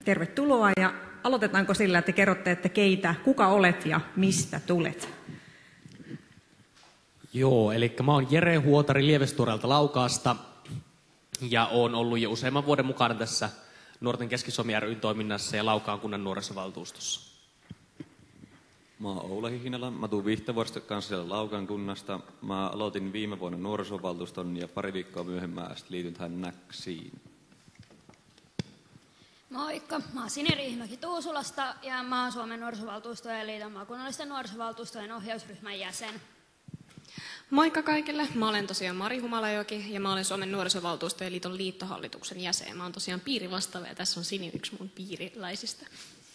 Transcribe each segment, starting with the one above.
Tervetuloa ja aloitetaanko sillä, että kerrotte, että kuka olet ja mistä tulet? Joo, eli mä oon Jere Huotari Lievestuoreelta Laukaasta ja oon ollut jo useamman vuoden mukana tässä Nuorten Keski-Suomi ry:n toiminnassa ja Laukaan kunnan nuorisovaltuustossa. Mä oon Oula Hihinala, mä tuun Vihtavuoresta kanssa siellä Laukaan kunnasta. Mä aloitin viime vuonna nuorisovaltuuston ja pari viikkoa myöhemmin liityn tähän NÄKSiin. Moikka, mä oon Sini Riihimäki Tuusulasta ja mä oon Suomen nuorisovaltuustojen liiton maakunnallisten nuorisovaltuustojen ohjausryhmän jäsen. Moikka kaikille, mä olen tosiaan Mari Humalajoki ja mä olen Suomen nuorisovaltuustojen liiton liittohallituksen jäsen. Mä oon tosiaan piirivastaava ja tässä on Sini yksi mun piiriläisistä.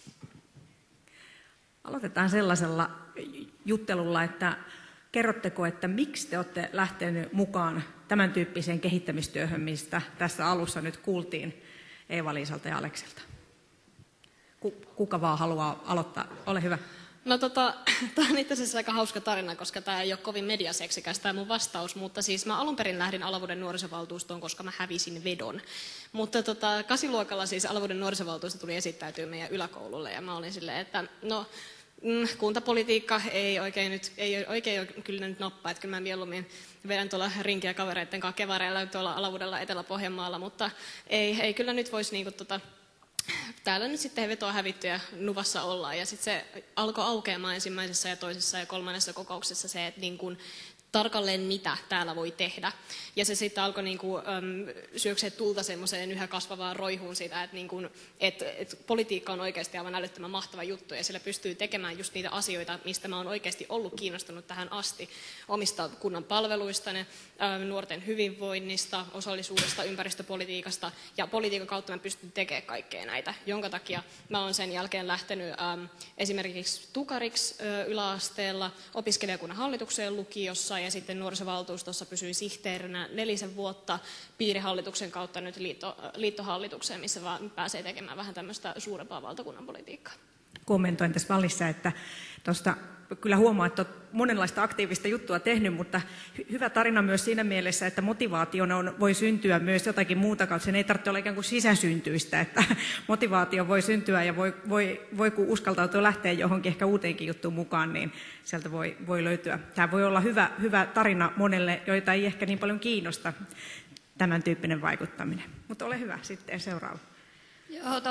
Aloitetaan sellaisella juttelulla, että kerrotteko, että miksi te olette lähteneet mukaan tämän tyyppiseen kehittämistyöhön, mistä tässä alussa nyt kuultiin Eeva-Liisalta ja Alekselta. Kuka vaan haluaa aloittaa? Ole hyvä. No tämä on itse asiassa aika hauska tarina, koska tämä ei ole kovin mediaseksikäs tämä mun vastaus, mutta siis mä alun perin lähdin Alavuuden nuorisovaltuustoon, koska mä hävisin vedon. Mutta 8-luokalla siis Alavuuden nuorisovaltuusto tuli esittäytyä meidän yläkoululle ja mä olin silleen, että no kuntapolitiikka ei oikein kyllä nyt nappaa, että kyllä mä mieluummin vedän tuolla rinkiä kavereiden kanssa kevareilla tuolla Alavuudella Etelä-Pohjanmaalla, mutta ei kyllä nyt voisi täällä nyt sitten vetoa hävitty ja Nuvassa ollaan. Ja sitten se alkoi aukeamaan ensimmäisessä ja toisessa ja kolmannessa kokouksessa se, että tarkalleen mitä täällä voi tehdä. Ja se sitten alkoi syöksee tulta semmoiseen yhä kasvavaan roihuun siitä, että politiikka on oikeasti aivan älyttömän mahtava juttu ja sillä pystyy tekemään just niitä asioita, mistä mä oon oikeasti ollut kiinnostunut tähän asti. Omista kunnan palveluista, nuorten hyvinvoinnista, osallisuudesta, ympäristöpolitiikasta ja politiikan kautta mä pystyn tekemään kaikkea näitä, jonka takia mä oon sen jälkeen lähtenyt esimerkiksi tukariksi yläasteella, opiskelijakunnan hallitukseen lukiossa ja sitten nuorisovaltuustossa pysyin sihteerinä 4 vuotta piirihallituksen kautta nyt liittohallitukseen, missä vaan pääsee tekemään vähän tämmöistä suurempaa valtakunnan politiikkaa. Kommentoin tässä välissä, että tuosta kyllä huomaa, että olet monenlaista aktiivista juttua tehnyt, mutta hyvä tarina myös siinä mielessä, että motivaationa voi syntyä myös jotakin muuta kautta. Sen ei tarvitse olla ikään kuin sisäsyntyistä, että motivaatio voi syntyä ja voi kun uskaltautua lähteä johonkin ehkä uuteenkin juttuun mukaan, niin sieltä voi löytyä. Tämä voi olla hyvä tarina monelle, joita ei ehkä niin paljon kiinnosta tämän tyyppinen vaikuttaminen. Mutta ole hyvä, sitten seuraava. Joo,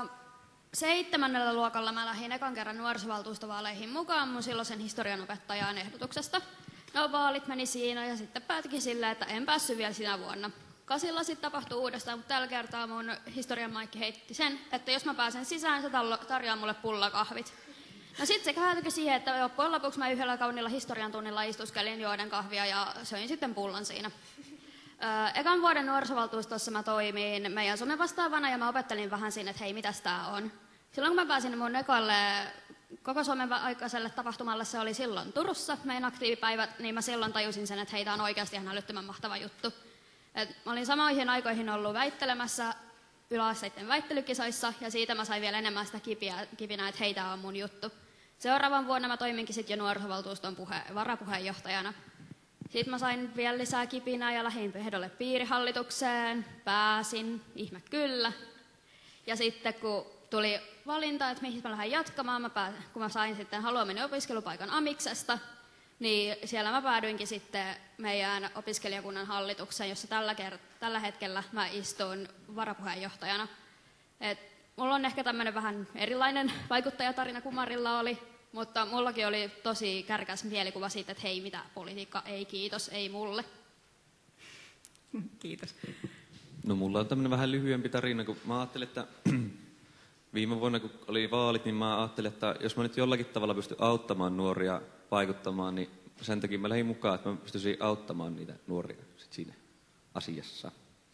7. luokalla mä lähdin ekan kerran nuorisovaltuustovaaleihin mukaan mun silloisen historianopettajan ehdotuksesta. No vaalit meni siinä ja sitten päätikin sillä, että en päässyt vielä sinä vuonna. 8 sitten tapahtui uudestaan, mutta tällä kertaa mun historian Maikki heitti sen, että jos mä pääsen sisään, se tarjoaa mulle pullakahvit. No sitten se päätyikin siihen, että loppujen lopuksi mä yhdellä kaunilla historian tunnilla istuskelin juoden kahvia ja söin sitten pullon siinä. Ekan vuoden nuorisovaltuustossa mä toimin meidän Suomen vastaavana ja mä opettelin vähän siinä, että hei, mitäs tää on. Silloin kun mä pääsin mun ekalle koko Suomen aikaiselle tapahtumalle, se oli silloin Turussa, meidän aktiivipäivät, niin mä silloin tajusin sen, että hei, tää on oikeasti ihan älyttömän mahtava juttu. Mä olin samoihin aikoihin ollut väittelemässä yläasteiden väittelykisoissa ja siitä mä sain vielä enemmän sitä kipinää, että hei, tää on mun juttu. Seuraavan vuonna mä toiminkin sitten jo nuorisovaltuuston varapuheenjohtajana. Sitten mä sain vielä lisää kipinää ja lähdin ehdolle piirihallitukseen, pääsin, ihme kyllä. Ja sitten kun tuli valinta, että mihin mä lähden jatkamaan, kun mä sain sitten haluamani opiskelupaikan Amiksesta, niin siellä mä päädyinkin sitten meidän opiskelijakunnan hallitukseen, jossa tällä hetkellä mä istun varapuheenjohtajana. Mulla on ehkä tämmöinen vähän erilainen vaikuttajatarina kuin Marilla oli, mutta mullakin oli tosi kärkäs mielikuva siitä, että hei, mitä politiikka, ei kiitos, ei mulle. Kiitos. No mulla on tämmöinen vähän lyhyempi tarina, kun mä ajattelin, että viime vuonna kun oli vaalit, niin mä ajattelin, että jos mä nyt jollakin tavalla pystyn auttamaan nuoria vaikuttamaan, niin sen takia mä lähdin mukaan, että mä pystyisin auttamaan niitä nuoria sit siinä asiassa.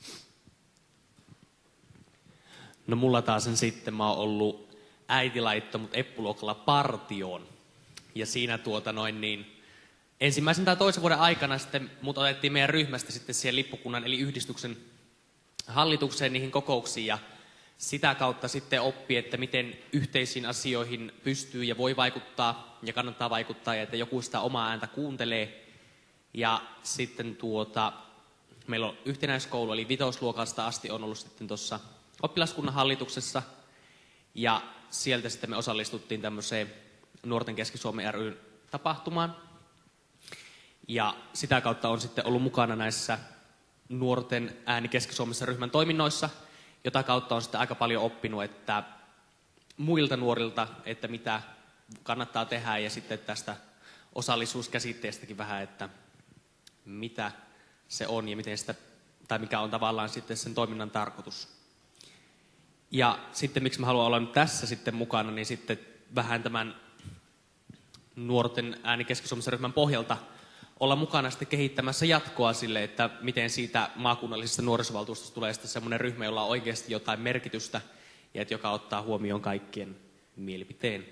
No mulla taas sitten mä oon ollut äiti laittoi mut eppuluokalla partioon. Ja siinä ensimmäisen tai toisen vuoden aikana sitten mut otettiin meidän ryhmästä sitten siihen lippukunnan eli yhdistyksen hallitukseen niihin kokouksiin ja sitä kautta sitten oppii, että miten yhteisiin asioihin pystyy ja voi vaikuttaa ja kannattaa vaikuttaa ja että joku sitä omaa ääntä kuuntelee. Ja sitten meillä on yhtenäiskoulu, eli 5. luokasta asti on ollut sitten tuossa oppilaskunnan hallituksessa. Ja sieltä sitten me osallistuttiin tämmöiseen Nuorten Keski-Suomi ry:n tapahtumaan. Ja sitä kautta on sitten ollut mukana näissä Nuorten ääni Keski-Suomessa ryhmän toiminnoissa, jota kautta on sitten aika paljon oppinut että muilta nuorilta, että mitä kannattaa tehdä, ja sitten tästä osallisuuskäsitteestäkin vähän, että mitä se on ja miten sitä, tai mikä on tavallaan sitten sen toiminnan tarkoitus. Ja sitten miksi mä haluan olla nyt tässä sitten mukana, niin sitten vähän tämän Nuorten ääni Keski-Suomessa ryhmän pohjalta olla mukana sitten kehittämässä jatkoa sille, että miten siitä maakunnallisesta nuorisovaltuustosta tulee sitten semmoinen ryhmä, jolla on oikeasti jotain merkitystä ja että joka ottaa huomioon kaikkien mielipiteen.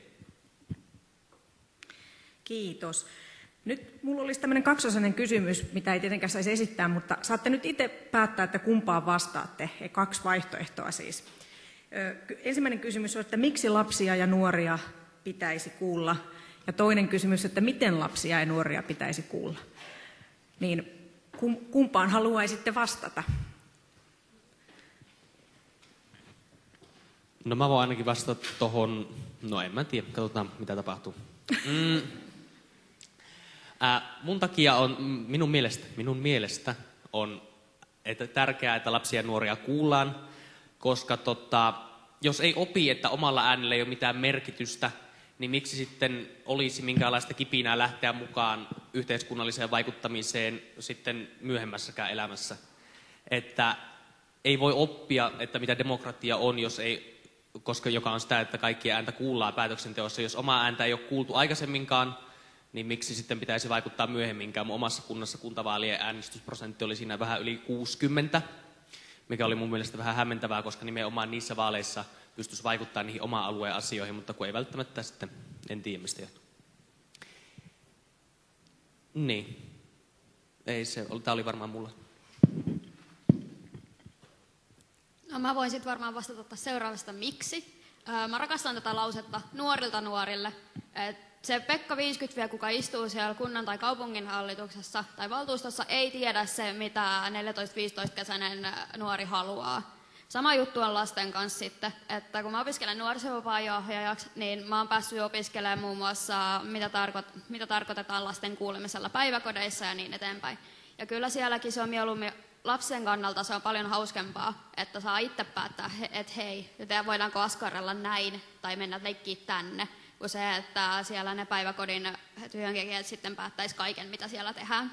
Kiitos. Nyt mulla olisi tämmöinen kaksosainen kysymys, mitä ei tietenkään saisi esittää, mutta saatte nyt itse päättää, että kumpaan vastaatte. 2 vaihtoehtoa siis. Ensimmäinen kysymys on, että miksi lapsia ja nuoria pitäisi kuulla? Ja toinen kysymys, että miten lapsia ja nuoria pitäisi kuulla? Niin kumpaan haluaisitte vastata? No mä voin ainakin vastata tohon, no en mä tiedä, katsotaan mitä tapahtuu. Mun takia on, minun mielestä on että tärkeää, että lapsia ja nuoria kuullaan, koska jos ei opi, että omalla äänellä ei ole mitään merkitystä, niin miksi sitten olisi minkäänlaista kipinää lähteä mukaan yhteiskunnalliseen vaikuttamiseen sitten myöhemmässäkään elämässä. Että ei voi oppia, että mitä demokratia on, jos ei, koska joka on sitä, että kaikkien ääntä kuullaan päätöksenteossa. Jos omaa ääntä ei ole kuultu aikaisemminkaan, niin miksi sitten pitäisi vaikuttaa myöhemminkään? Mun omassa kunnassa kuntavaalien äänestysprosentti oli siinä vähän yli 60, mikä oli mun mielestä vähän hämmentävää, koska nimenomaan niissä vaaleissa pystyisi vaikuttamaan niihin oman alueen asioihin, mutta kun ei välttämättä sitten, en tiedä mistä johtuu. Niin. Ei se, tää oli varmaan mulla. No, mä voin sitten varmaan vastata seuraavasta miksi. Mä rakastan tätä lausetta nuorilta nuorille. Se Pekka 50, kuka istuu siellä kunnan tai kaupungin hallituksessa tai valtuustossa, ei tiedä se, mitä 14-15-kesäinen nuori haluaa. Sama juttu on lasten kanssa sitten, että kun mä opiskelen nuorisovapaa-ohjaajaksi, niin mä oon päässyt opiskelemaan muun muassa, mitä tarkoitetaan lasten kuulemisella päiväkodeissa ja niin eteenpäin. Ja kyllä sielläkin se on mieluummin lapsen kannalta se on paljon hauskempaa, että saa itse päättää, että hei, voidaanko askarrella näin tai mennä leikkiä tänne, kuin se, että siellä ne päiväkodin työntekijät sitten päättäisi kaiken, mitä siellä tehdään.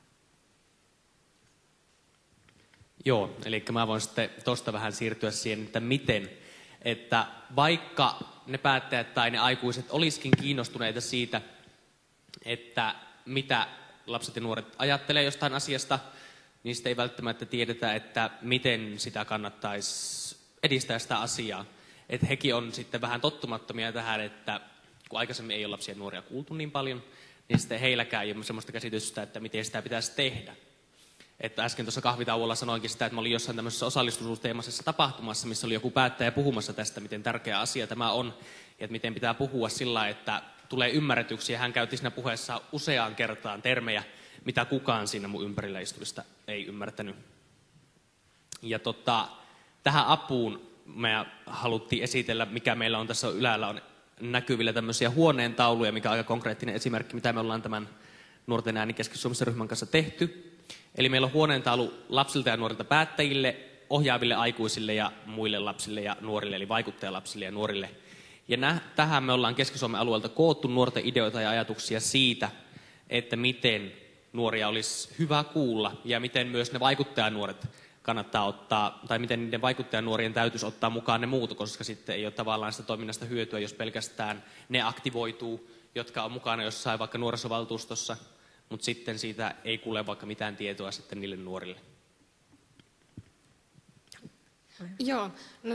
Joo, eli mä voin sitten tuosta vähän siirtyä siihen, että miten, että vaikka ne päättäjät tai ne aikuiset olisikin kiinnostuneita siitä, että mitä lapset ja nuoret ajattelee jostain asiasta, niin sitten ei välttämättä tiedetä, että miten sitä kannattaisi edistää sitä asiaa. Että hekin on sitten vähän tottumattomia tähän, että kun aikaisemmin ei ole lapsia ja nuoria kuultu niin paljon, niin sitten heilläkään ei ole sellaista käsitystä, että miten sitä pitäisi tehdä. Että äsken tuossa kahvitauolla sanoinkin sitä, että mä olin jossain tämmöisessä osallistuvuusteemaisessa tapahtumassa, missä oli joku päättäjä puhumassa tästä, miten tärkeä asia tämä on, ja että miten pitää puhua sillä, että tulee ymmärretyksi, ja hän käytti siinä puheessa useaan kertaan termejä, mitä kukaan siinä mun ympärillä istuvista ei ymmärtänyt. Ja tähän apuun me haluttiin esitellä, mikä meillä on tässä ylhäällä on näkyvillä tämmöisiä huoneentauluja, mikä on aika konkreettinen esimerkki, mitä me ollaan tämän Nuorten ääni Keski-Suomessa ryhmän kanssa tehty. Eli meillä on huoneentaulu lapsilta ja nuorilta päättäjille, ohjaaville aikuisille ja muille lapsille ja nuorille, eli vaikuttajalapsille ja nuorille. Ja tähän me ollaan Keski-Suomen alueelta koottu nuorten ideoita ja ajatuksia siitä, että miten nuoria olisi hyvä kuulla ja miten myös ne vaikuttajanuoret kannattaa ottaa, tai miten niiden vaikuttajanuorien täytyisi ottaa mukaan ne muut, koska sitten ei ole tavallaan sitä toiminnasta hyötyä, jos pelkästään ne aktivoituu, jotka on mukana jossain vaikka nuorisovaltuustossa, mutta sitten siitä ei kuule vaikka mitään tietoa sitten niille nuorille. Joo, no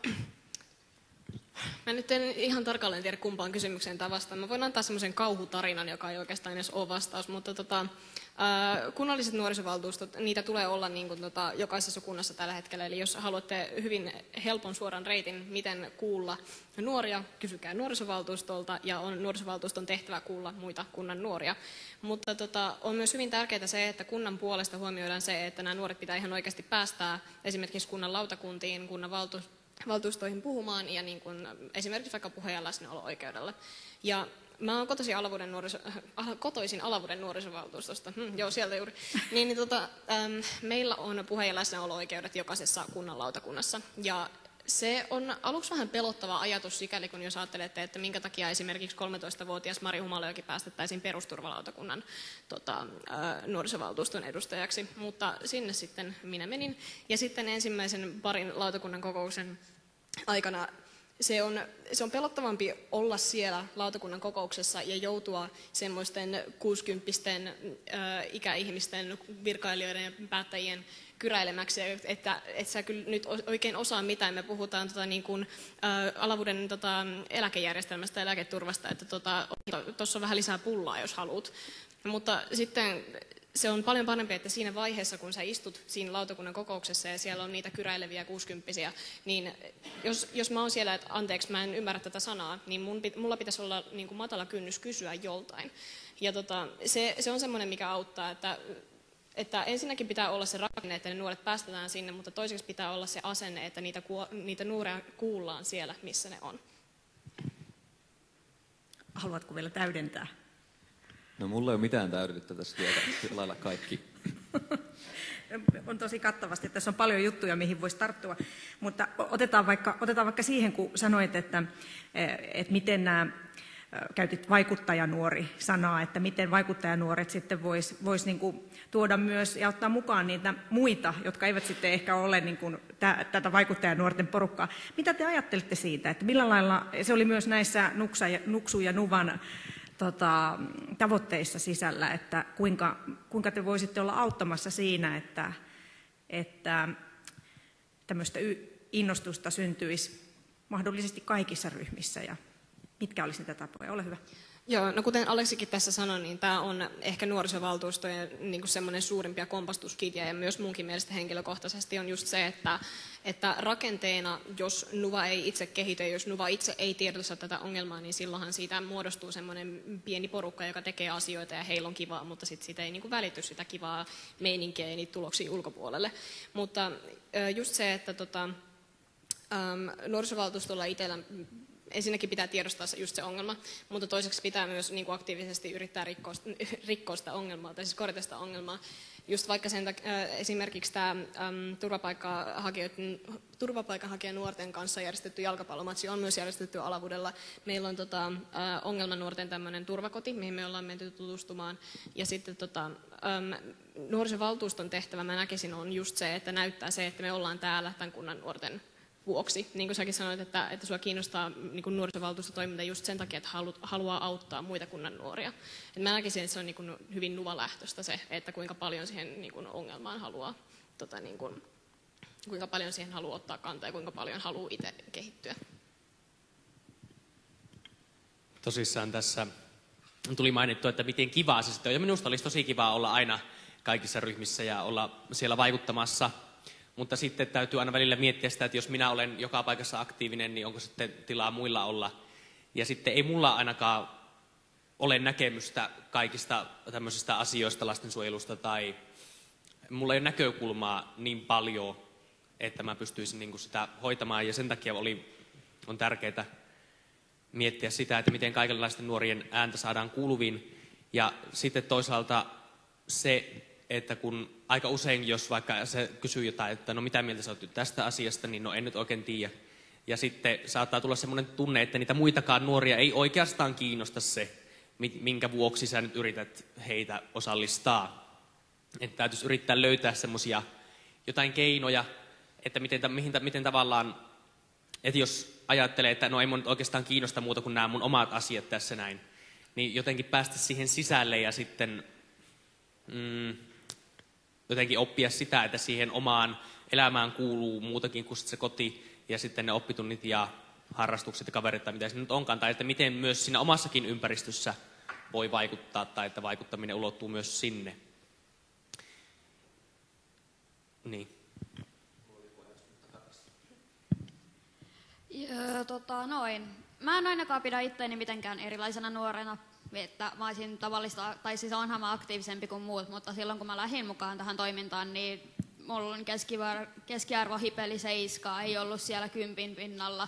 mä nyt en ihan tarkalleen tiedä kumpaan kysymykseen tämä vastaan. Mä voin antaa semmoisen kauhutarinan, joka ei oikeastaan edes ole vastaus, mutta kunnalliset nuorisovaltuustot, niitä tulee olla niin kuin jokaisessa kunnassa tällä hetkellä. Eli jos haluatte hyvin helpon suoran reitin, miten kuulla nuoria, kysykää nuorisovaltuustolta ja on nuorisovaltuuston tehtävä kuulla muita kunnan nuoria. Mutta on myös hyvin tärkeää se, että kunnan puolesta huomioidaan se, että nämä nuoret pitää ihan oikeasti päästää esimerkiksi kunnan lautakuntiin, kunnan valtuustoihin puhumaan ja niin kuin esimerkiksi vaikka puheen ja läsnäolo-oikeudelle. Ja mä oon kotoisin Alavuuden nuorisovaltuustosta, joo sieltä juuri, meillä on puhe- ja läsnäolo-oikeudet jokaisessa kunnanlautakunnassa. Ja se on aluksi vähän pelottava ajatus sikäli, kun jos ajattelette, että minkä takia esimerkiksi 13-vuotias Mari Humalajoki päästettäisiin perusturvalautakunnan nuorisovaltuuston edustajaksi. Mutta sinne sitten minä menin. Ja sitten ensimmäisen parin lautakunnan kokouksen aikana se on pelottavampi olla siellä lautakunnan kokouksessa ja joutua semmoisten 60-pisten ikäihmisten, virkailijoiden ja päättäjien kyräilemäksi, että et sä kyllä nyt oikein osaa mitään. Me puhutaan Alavuuden eläkejärjestelmästä ja eläketurvasta, että tuossa on vähän lisää pullaa, jos haluat. Mutta sitten se on paljon parempi, että siinä vaiheessa, kun sä istut siinä lautakunnan kokouksessa ja siellä on niitä kyräileviä 60-vuotiaita, niin jos mä oon siellä, että anteeksi, mä en ymmärrä tätä sanaa, niin mulla pitäisi olla niin kuin matala kynnys kysyä joltain. Ja se on semmoinen, mikä auttaa, että ensinnäkin pitää olla se rakenne, että ne nuoret päästetään sinne, mutta toiseksi pitää olla se asenne, että niitä nuoria kuullaan siellä, missä ne on. Haluatko vielä täydentää? No mulla ei ole mitään täydennyttä tässä vielä, lailla kaikki. On tosi kattavasti, että tässä on paljon juttuja, mihin voisi tarttua, mutta otetaan vaikka siihen, kun sanoit, että miten käytit vaikuttajanuori-sanaa, että miten vaikuttajanuoret sitten vois niin kuin tuoda myös ja ottaa mukaan niitä muita, jotka eivät sitten ehkä ole niin kuin tätä vaikuttajanuorten porukkaa. Mitä te ajattelitte siitä, että millä lailla, se oli myös näissä Nuksu ja Nuvan tavoitteissa sisällä, että kuinka te voisitte olla auttamassa siinä, että tämmöistä innostusta syntyisi mahdollisesti kaikissa ryhmissä ja mitkä olisi niitä tapoja? Ole hyvä. Joo, no kuten Aleksikin tässä sanoi, niin tämä on ehkä nuorisovaltuustojen niin kuin semmoinen suurimpia kompastuskiviä ja myös munkin mielestä henkilökohtaisesti on just se, että rakenteena, jos NUVA ei itse kehity, jos NUVA itse ei tiedosta tätä ongelmaa, niin silloinhan siitä muodostuu semmoinen pieni porukka, joka tekee asioita ja heillä on kivaa, mutta sitten siitä ei niin kuin välity sitä kivaa meininkiä ja niitä tuloksia ulkopuolelle. Mutta just se, että nuorisovaltuustolla itsellä ensinnäkin pitää tiedostaa just se ongelma, mutta toiseksi pitää myös niin kuin aktiivisesti yrittää rikkoa sitä ongelmaa, tai siis korjata sitä ongelmaa. Just vaikka esimerkiksi tämä turvapaikanhakijanuorten kanssa järjestetty jalkapallomatsi on myös järjestetty Alavuudella. Meillä on ongelmanuorten tämmöinen turvakoti, mihin me ollaan menty tutustumaan. Ja sitten nuorisovaltuuston tehtävä, mä näkisin, on just se, että näyttää se, että me ollaan täällä tämän kunnan nuorten vuoksi. Niin kuin säkin sanoit, että sua kiinnostaa niin kuin nuorisovaltuustotoiminta just sen takia, että haluaa auttaa muita kunnan nuoria. Et mä näkisin, että se on niin kuin hyvin nuvalähtöistä se, että kuinka paljon siihen niin kuin ongelmaan haluaa, kuinka paljon siihen haluaa ottaa kantaa ja kuinka paljon haluaa itse kehittyä. Tosissaan tässä tuli mainittu, että miten kivaa se sitten on. Ja minusta olisi tosi kivaa olla aina kaikissa ryhmissä ja olla siellä vaikuttamassa. Mutta sitten täytyy aina välillä miettiä sitä, että jos minä olen joka paikassa aktiivinen, niin onko sitten tilaa muilla olla. Ja sitten ei mulla ainakaan ole näkemystä kaikista tämmöisistä asioista, lastensuojelusta, tai mulla ei ole näkökulmaa niin paljon, että mä pystyisin niin kuin sitä hoitamaan. Ja sen takia on tärkeää miettiä sitä, että miten kaikenlaisten nuorien ääntä saadaan kuuluviin. Ja sitten toisaalta se, että kun aika usein, jos vaikka se kysyy jotain, että no mitä mieltä sä oot tästä asiasta, niin no en nyt oikein tiedä. Ja sitten saattaa tulla semmoinen tunne, että niitä muitakaan nuoria ei oikeastaan kiinnosta se, minkä vuoksi sä nyt yrität heitä osallistaa. Että täytyisi yrittää löytää semmoisia jotain keinoja, että miten tavallaan, että jos ajattelee, että no ei mun nyt oikeastaan kiinnosta muuta kuin nämä mun omat asiat tässä näin, niin jotenkin päästä siihen sisälle ja sitten jotenkin oppia sitä, että siihen omaan elämään kuuluu muutakin kuin se koti ja sitten ne oppitunnit ja harrastukset ja kaverit tai mitä se nyt onkaan. Tai että miten myös siinä omassakin ympäristössä voi vaikuttaa tai että vaikuttaminen ulottuu myös sinne. Niin. Mä en ainakaan pidä itseäni mitenkään erilaisena nuorena, että mä olisin tavallista, tai siis onhan mä aktiivisempi kuin muut, mutta silloin kun mä lähdin mukaan tähän toimintaan, niin mulla on keskiarvo hipeli 7, ei ollut siellä 10 pinnalla.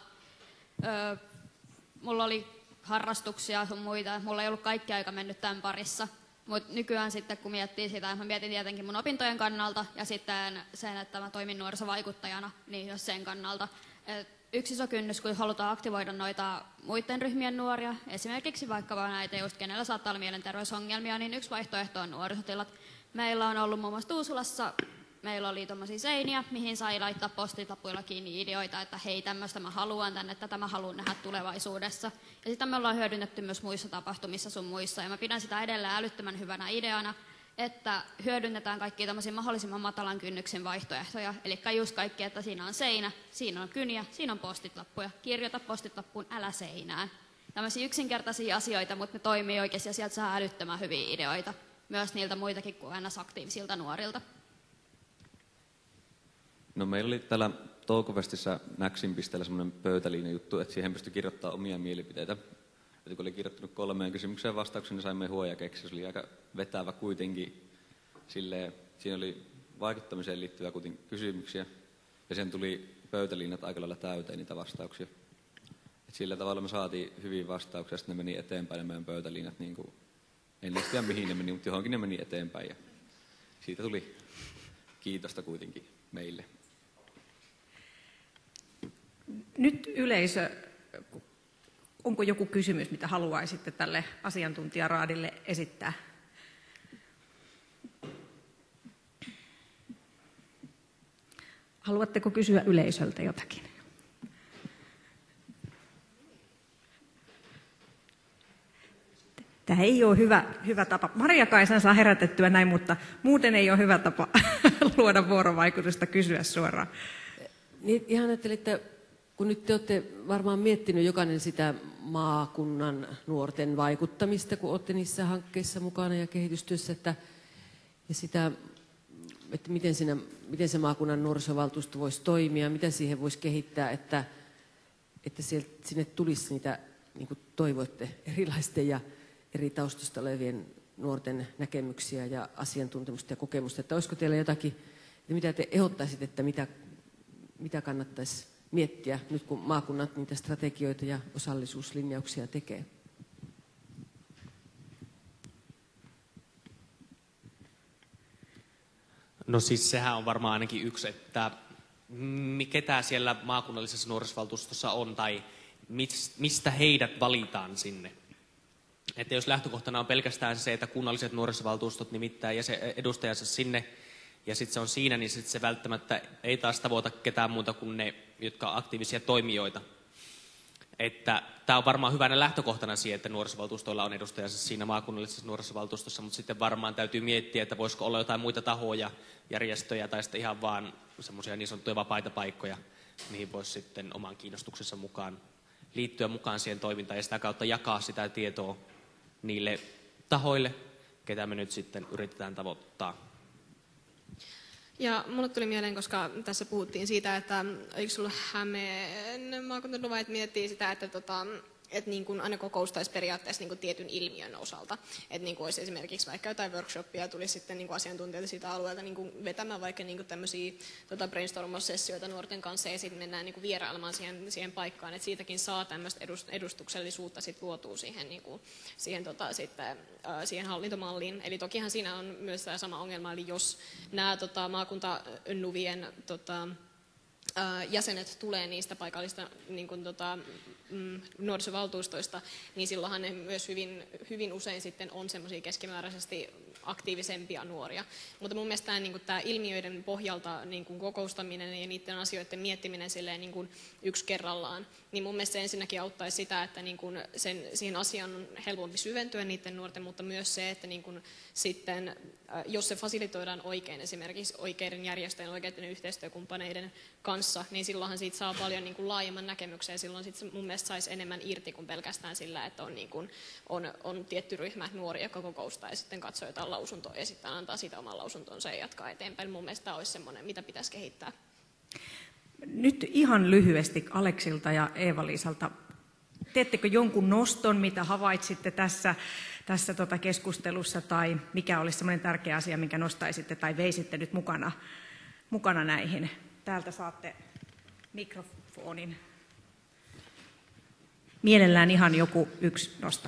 Mulla oli harrastuksia sun muita, mulla ei ollut kaikki aika mennyt tämän parissa. Mutta nykyään sitten kun miettii sitä, mä mietin tietenkin mun opintojen kannalta ja sitten sen, että mä toimin nuorisovaikuttajana, niin jos sen kannalta. Yksi iso kynnys, kun halutaan aktivoida noita muiden ryhmien nuoria, esimerkiksi vaikka näitä just kenellä saattaa olla mielenterveysongelmia, niin yksi vaihtoehto on nuorisotilat. Meillä on ollut muun muassa Tuusulassa, meillä oli tuommoisia seiniä, mihin sai laittaa postitapuilla kiinni ideoita, että hei, tämmöistä mä haluan tänne, tätä mä haluan nähdä tulevaisuudessa. Ja sitä me ollaan hyödynnetty myös muissa tapahtumissa sun muissa, ja mä pidän sitä edelleen älyttömän hyvänä ideana, että hyödynnetään kaikkia tämmöisiä mahdollisimman matalan kynnyksen vaihtoehtoja. Eli just kaikki, että siinä on seinä, siinä on kyniä, siinä on postitlappuja. Kirjoita postitlappuun, älä seinään. Tämmöisiä yksinkertaisia asioita, mutta ne toimii oikeasti ja sieltä saa älyttömän hyviä ideoita. Myös niiltä muitakin kuin aina aktiivisilta nuorilta. No meillä oli täällä Toukofestissä Näksin pisteellä semmoinen pöytäliinejuttu, että siihen pystyi kirjoittamaan omia mielipiteitä. Että kun oli kirjoittanut 3 kysymykseen vastauksen, niin saimme huoja keksiä. Se oli aika vetävä kuitenkin. Silleen, siinä oli vaikuttamiseen liittyviä kysymyksiä. Ja sen tuli pöytäliinat aika lailla täyteen niitä vastauksia. Et sillä tavalla me saatiin hyviä vastauksia, sitten ne meni eteenpäin ja meidän pöytäliinat. Niin kuin, en tiedä mihin ne meni, mutta johonkin ne meni eteenpäin. Ja siitä tuli kiitosta kuitenkin meille. Nyt yleisö, onko joku kysymys, mitä haluaisitte tälle asiantuntijaraadille esittää? Haluatteko kysyä yleisöltä jotakin? Tämä ei ole hyvä tapa. Maria-Kaisan saa herätettyä näin, mutta muuten ei ole hyvä tapa luoda vuorovaikutusta, kysyä suoraan. Niin, ihan ajattelin, että kun nyt te olette varmaan miettinyt jokainen sitä maakunnan nuorten vaikuttamista, kun olette niissä hankkeissa mukana ja kehitystyössä, että miten se maakunnan nuorisovaltuusto voisi toimia, mitä siihen voisi kehittää, että sinne tulisi niitä, niin kuin toivoitte, erilaisten ja eri taustasta olevien nuorten näkemyksiä ja asiantuntemusta ja kokemusta. Että olisiko teillä jotakin, mitä te ehdottaisitte, että mitä kannattaisi miettiä nyt, kun maakunnat niitä strategioita ja osallisuuslinjauksia tekee? No siis sehän on varmaan ainakin yksi, että ketä siellä maakunnallisessa nuorisovaltuustossa on tai mistä heidät valitaan sinne. Että jos lähtökohtana on pelkästään se, että kunnalliset nuorisovaltuustot nimittää edustajansa sinne ja sitten se on siinä, niin sit se välttämättä ei taas tavoita ketään muuta kuin ne, jotka on aktiivisia toimijoita. Että tämä on varmaan hyvänä lähtökohtana siihen, että nuorisovaltuustoilla on edustajansa siinä maakunnallisessa nuorisovaltuustossa, mutta sitten varmaan täytyy miettiä, että voisiko olla jotain muita tahoja, järjestöjä tai sitten ihan vaan semmoisia niin sanottuja vapaita paikkoja, mihin voisi sitten oman kiinnostuksensa mukaan liittyä mukaan siihen toimintaan ja sitä kautta jakaa sitä tietoa niille tahoille, ketä me nyt sitten yritetään tavoittaa. Ja mulle tuli mieleen, koska tässä puhuttiin siitä, että eikö sulla Hämeen maakuntanuva, että miettii sitä, että niin kuin aina kokoustaisi periaatteessa niin kuin tietyn ilmiön osalta. Että niin kuin olisi esimerkiksi vaikka jotain workshoppia, tulisi sitten niin kuin asiantuntijoita siitä alueelta niin kuin vetämään vaikka niin kuin tämmöisiä brainstorm-sessioita nuorten kanssa ja sitten mennään niin kuin vierailemaan siihen paikkaan. Että siitäkin saa tämmöistä edustuksellisuutta sit luotua siihen hallintomalliin. Eli tokihan siinä on myös tämä sama ongelma, eli jos nämä maakuntanuvien jäsenet tulee niistä paikallista niin kuin, nuorisovaltuustoista, niin silloinhan ne myös hyvin usein sitten on semmoisia keskimääräisesti aktiivisempia nuoria. Mutta mun mielestä tämä ilmiöiden pohjalta niin kuin kokoustaminen ja niiden asioiden miettiminen silleen, niin kuin yksi kerrallaan, niin mun mielestä se ensinnäkin auttaisi sitä, että niin kuin siihen asiaan on helpompi syventyä niiden nuorten, mutta myös se, että niin kuin sitten, jos se fasilitoidaan oikein, esimerkiksi oikeiden järjestöjen, oikeiden yhteistyökumppaneiden kanssa, niin silloinhan siitä saa paljon niin kuin laajemman näkemyksen ja silloin sit mun mielestä saisi enemmän irti kuin pelkästään sillä, että on, niin kuin, on tietty ryhmä nuoria, joka kokoustaa ja sitten katsoo jotain lausuntoa ja sitten antaa siitä oman lausuntonsa ja jatkaa eteenpäin. Mun mielestä tämä olisi semmoinen, mitä pitäisi kehittää. Nyt ihan lyhyesti Aleksilta ja Eeva-Liisalta. Teettekö jonkun noston, mitä havaitsitte tässä keskustelussa, tai mikä olisi semmoinen tärkeä asia, minkä nostaisitte tai veisitte nyt mukana näihin. Täältä saatte mikrofonin. Mielellään ihan joku yksi nosto.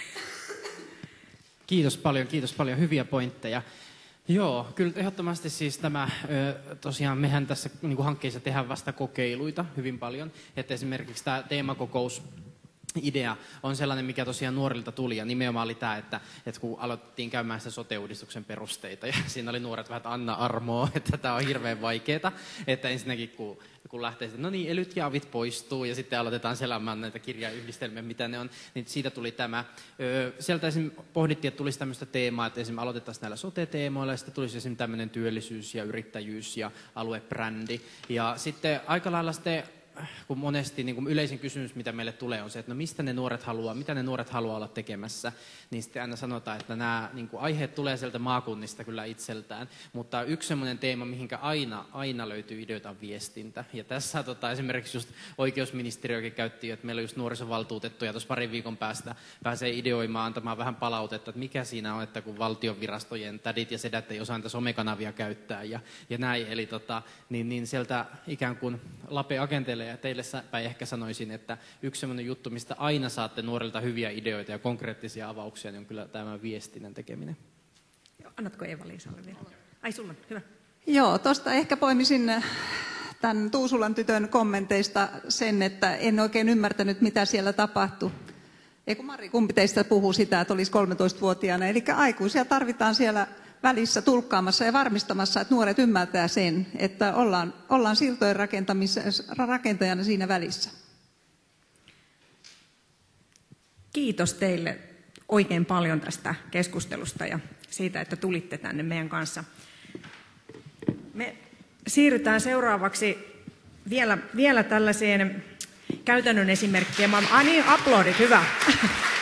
Kiitos paljon. Hyviä pointteja. Joo, kyllä ehdottomasti siis tämä, tosiaan mehän tässä niin kuin hankkeissa tehdään vasta kokeiluita hyvin paljon. Että esimerkiksi tämä teemakokous idea on sellainen, mikä tosiaan nuorilta tuli, ja nimenomaan oli tämä, että kun aloitettiin käymään sitä sote-uudistuksen perusteita, ja siinä oli nuoret vähän, että anna armoa, että tämä on hirveän vaikeaa, että ensinnäkin kun lähtee sitten, no niin, elyt ja avit poistuu, ja sitten aloitetaan selämään näitä kirjayhdistelmiä, mitä ne on, niin siitä tuli tämä. Sieltä esimerkiksi pohdittiin, että tulisi tämmöistä teemaa, että esimerkiksi aloitettaisiin näillä sote-teemoilla, ja sitten tulisi esimerkiksi tämmöinen työllisyys ja yrittäjyys ja aluebrändi, ja sitten aika lailla sitten kun monesti niin kuin yleisin kysymys, mitä meille tulee, on se, että no mistä ne nuoret haluaa, mitä ne nuoret haluaa olla tekemässä, niin sitten aina sanotaan, että nämä niin kuin aiheet tulee sieltä maakunnista kyllä itseltään, mutta yksi semmoinen teema, mihinkä aina löytyy ideoita, on viestintä. Ja tässä esimerkiksi just oikeusministeriökin käytti, että meillä on just nuorisovaltuutettu, ja tuossa parin viikon päästä pääsee ideoimaan, antamaan vähän palautetta, että mikä siinä on, että kun valtion virastojen tädit ja sedät ei osaa niitä somekanavia käyttää ja näin, eli niin sieltä ikään kuin Lape agenteille ja teille päin ehkä sanoisin, että yksi sellainen juttu, mistä aina saatte nuorilta hyviä ideoita ja konkreettisia avauksia, niin on kyllä tämä viestinnän tekeminen. Annatko Eeva-Liisalle vielä? Ai sulla on, hyvä. Joo, tuosta ehkä poimisin tämän Tuusulan tytön kommenteista sen, että en oikein ymmärtänyt, mitä siellä tapahtui. Eikö Mari, kumpi teistä puhuu sitä, että olisi 13-vuotiaana? Eli aikuisia tarvitaan siellä välissä tulkkaamassa ja varmistamassa, että nuoret ymmärtää sen, että ollaan siltojen rakentajana siinä välissä. Kiitos teille oikein paljon tästä keskustelusta ja siitä, että tulitte tänne meidän kanssa. Me siirrytään seuraavaksi vielä tällaiseen käytännön esimerkkiin. Niin, aplodit, hyvä.